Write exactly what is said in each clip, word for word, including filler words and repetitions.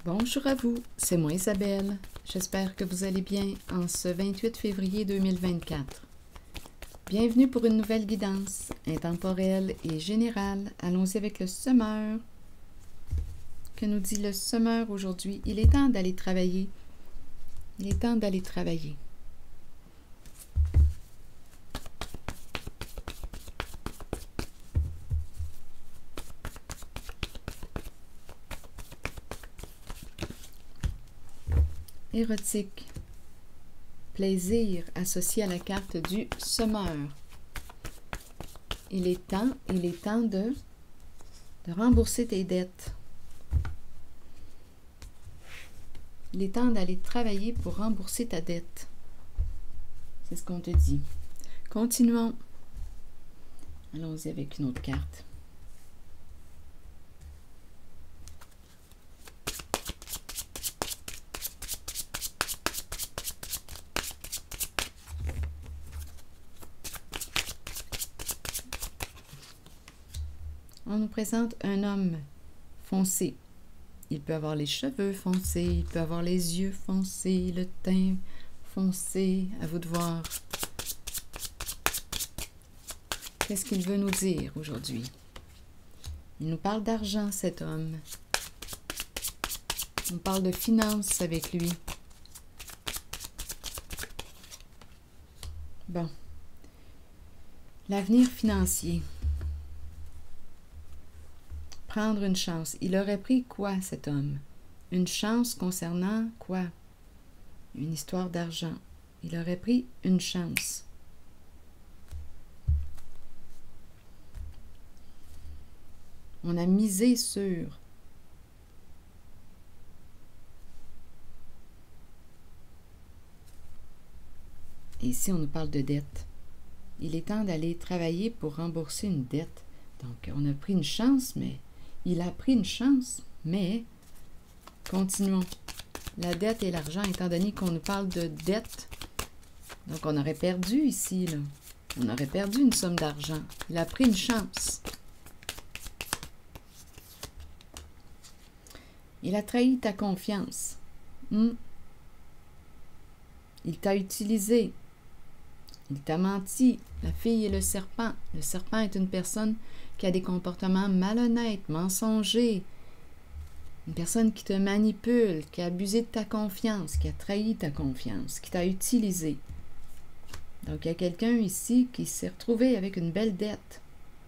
Bonjour à vous, c'est moi Isabelle. J'espère que vous allez bien en ce vingt-huit février deux mille vingt-quatre. Bienvenue pour une nouvelle guidance intemporelle et générale. Allons-y avec le semeur. Que nous dit le semeur aujourd'hui? Il est temps d'aller travailler. Il est temps d'aller travailler. Érotique. Plaisir associé à la carte du semeur. Il est temps, il est temps de, de rembourser tes dettes. Il est temps d'aller travailler pour rembourser ta dette. C'est ce qu'on te dit. Continuons. Allons-y avec une autre carte. On nous présente un homme foncé. Il peut avoir les cheveux foncés, il peut avoir les yeux foncés, le teint foncé. À vous de voir. Qu'est-ce qu'il veut nous dire aujourd'hui? Il nous parle d'argent, cet homme. On parle de finances avec lui. Bon. L'avenir financier. Prendre une chance. Il aurait pris quoi, cet homme? Une chance concernant quoi? Une histoire d'argent. Il aurait pris une chance. On a misé sur. Et ici, on nous parle de dette. Il est temps d'aller travailler pour rembourser une dette. Donc, on a pris une chance, mais... Il a pris une chance, mais continuons. La dette et l'argent, étant donné qu'on nous parle de dette, donc on aurait perdu ici, là. On aurait perdu une somme d'argent. Il a pris une chance. Il a trahi ta confiance. Hmm. Il t'a utilisé. Il t'a menti. La fille et le serpent. Le serpent est une personne qui a des comportements malhonnêtes, mensongers. Une personne qui te manipule, qui a abusé de ta confiance, qui a trahi ta confiance, qui t'a utilisé. Donc, il y a quelqu'un ici qui s'est retrouvé avec une belle dette.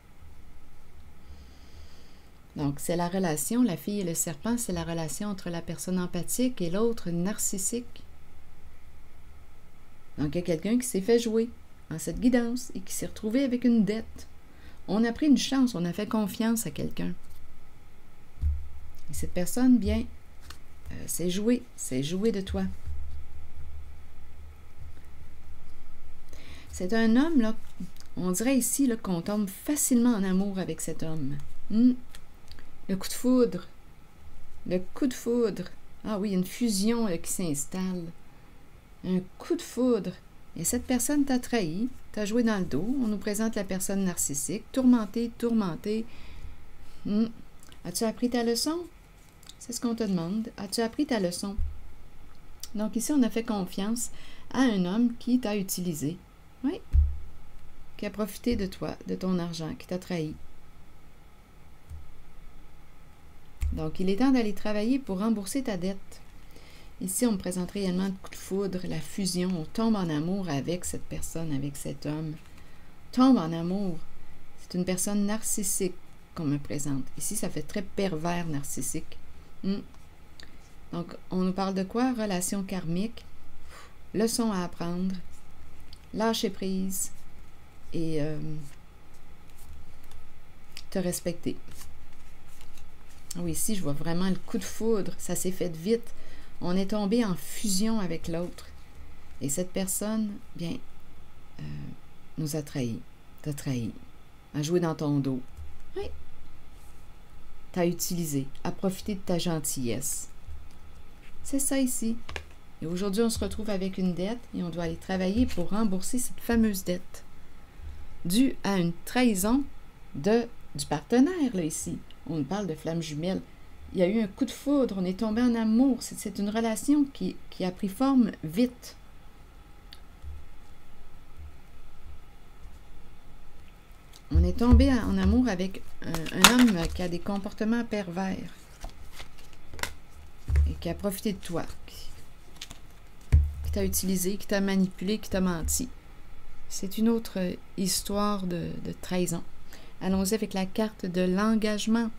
Donc, c'est la relation, la fille et le serpent, c'est la relation entre la personne empathique et l'autre narcissique. Donc, il y a quelqu'un qui s'est fait jouer en cette guidance et qui s'est retrouvé avec une dette. On a pris une chance, on a fait confiance à quelqu'un. Et cette personne, bien, euh, c'est joué, c'est joué de toi. C'est un homme, là, on dirait ici là, qu'on tombe facilement en amour avec cet homme. Hmm. Le coup de foudre. Le coup de foudre. Ah oui, une fusion là, qui s'installe. Un coup de foudre. Et cette personne t'a trahi, t'a joué dans le dos. On nous présente la personne narcissique, tourmentée, tourmentée. Hmm. As-tu appris ta leçon? C'est ce qu'on te demande. As-tu appris ta leçon? Donc ici, on a fait confiance à un homme qui t'a utilisé. Oui. Qui a profité de toi, de ton argent, qui t'a trahi. Donc, il est temps d'aller travailler pour rembourser ta dette. Ici, on me présente réellement le coup de foudre, la fusion. On tombe en amour avec cette personne, avec cet homme. Tombe en amour. C'est une personne narcissique qu'on me présente. Ici, ça fait très pervers narcissique. Hmm. Donc, on nous parle de quoi? Relation karmique, leçon à apprendre, lâcher prise et euh, te respecter. Oui, ici, je vois vraiment le coup de foudre. Ça s'est fait vite. On est tombé en fusion avec l'autre. Et cette personne, bien, euh, nous a trahis. T'a trahi. A joué dans ton dos. Oui. T'a utilisé. A profité de ta gentillesse. C'est ça ici. Et aujourd'hui, on se retrouve avec une dette et on doit aller travailler pour rembourser cette fameuse dette. Due à une trahison de, du partenaire, là, ici. On parle de flamme jumelle. il y a eu un coup de foudre, on est tombé en amour. C'est une relation qui, qui a pris forme vite. On est tombé en amour avec un, un homme qui a des comportements pervers et qui a profité de toi, qui, qui t'a utilisé, qui t'a manipulé, qui t'a menti. C'est une autre histoire de, de trahison. Allons-y avec la carte de l'engagement.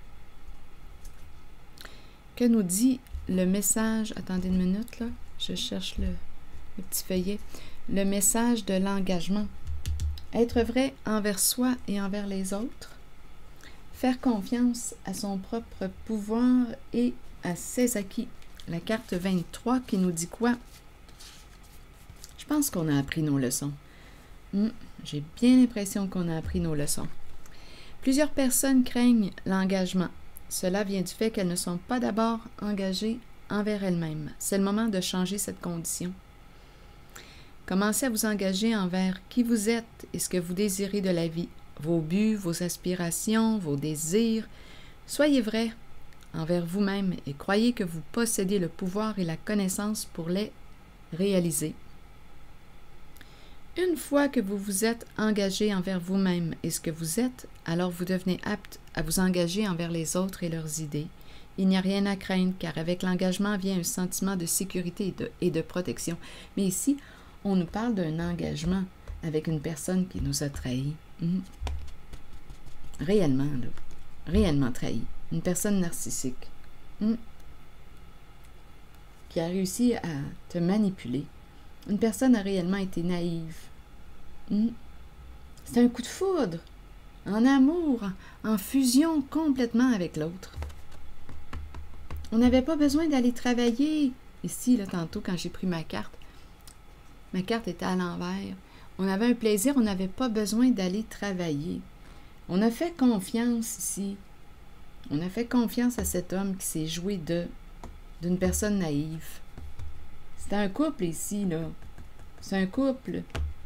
Que nous dit le message? Attendez une minute, là. Je cherche le, le petit feuillet. Le message de l'engagement. Être vrai envers soi et envers les autres. Faire confiance à son propre pouvoir et à ses acquis. La carte vingt-trois qui nous dit quoi? Je pense qu'on a appris nos leçons. Hmm, j'ai bien l'impression qu'on a appris nos leçons. Plusieurs personnes craignent l'engagement. Cela vient du fait qu'elles ne sont pas d'abord engagées envers elles-mêmes. C'est le moment de changer cette condition. Commencez à vous engager envers qui vous êtes et ce que vous désirez de la vie, vos buts, vos aspirations, vos désirs. Soyez vrai envers vous-même et croyez que vous possédez le pouvoir et la connaissance pour les réaliser. Une fois que vous vous êtes engagé envers vous-même et ce que vous êtes, alors vous devenez apte à vous engager envers les autres et leurs idées. Il n'y a rien à craindre car avec l'engagement vient un sentiment de sécurité et de, et de protection. Mais ici, on nous parle d'un engagement avec une personne qui nous a trahis. Mmh. Réellement, là. Réellement trahi. Une personne narcissique. Mmh. Qui a réussi à te manipuler. Une personne a réellement été naïve. Mmh. C'est un coup de foudre. En amour, en fusion complètement avec l'autre. On n'avait pas besoin d'aller travailler. Ici, là, tantôt, quand j'ai pris ma carte, ma carte était à l'envers. On avait un plaisir, on n'avait pas besoin d'aller travailler. On a fait confiance ici. On a fait confiance à cet homme qui s'est joué de d'une personne naïve. C'est un couple ici, là. C'est un couple.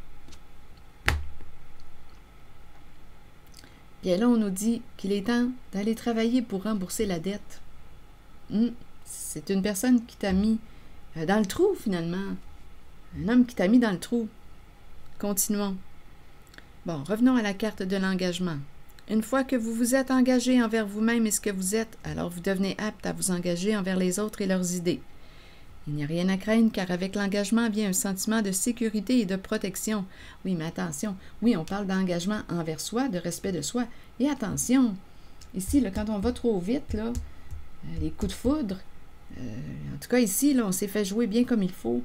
Puis là, on nous dit qu'il est temps d'aller travailler pour rembourser la dette. Hum, c'est une personne qui t'a mis dans le trou, finalement. Un homme qui t'a mis dans le trou. Continuons. Bon, revenons à la carte de l'engagement. Une fois que vous vous êtes engagé envers vous-même et ce que vous êtes, alors vous devenez apte à vous engager envers les autres et leurs idées. Il n'y a rien à craindre car avec l'engagement vient un sentiment de sécurité et de protection. Oui, mais attention, oui, on parle d'engagement envers soi, de respect de soi. Et attention, ici, là, quand on va trop vite, là, les coups de foudre, euh, en tout cas ici, là, on s'est fait jouer bien comme il faut.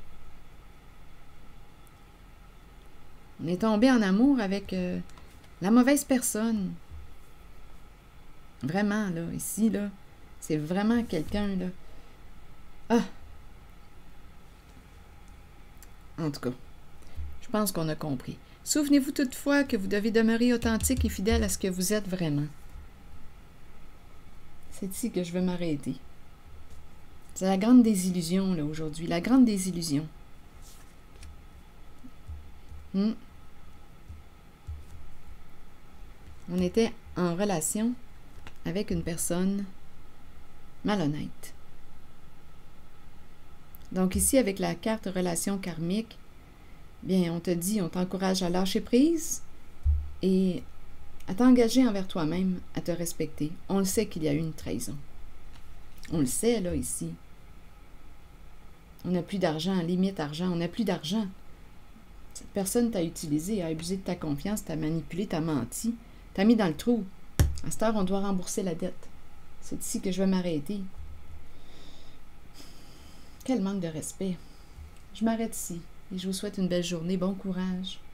On est tombé en amour avec euh, la mauvaise personne. Vraiment, là, ici, là, c'est vraiment quelqu'un, là. Ah! En tout cas, je pense qu'on a compris. Souvenez-vous toutefois que vous devez demeurer authentique et fidèle à ce que vous êtes vraiment. C'est ici que je veux m'arrêter. C'est la grande désillusion, là, aujourd'hui. La grande désillusion. Hmm. On était en relation avec une personne malhonnête. Donc ici, avec la carte relation karmique, bien, on te dit, on t'encourage à lâcher prise et à t'engager envers toi-même, à te respecter. On le sait qu'il y a eu une trahison. On le sait, là, ici. On n'a plus d'argent, limite argent, on n'a plus d'argent. Cette personne t'a utilisé, a abusé de ta confiance, t'a manipulé, t'a menti, t'a mis dans le trou. À cette heure, on doit rembourser la dette. C'est ici que je vais m'arrêter. Quel manque de respect. Je m'arrête ici et je vous souhaite une belle journée. Bon courage.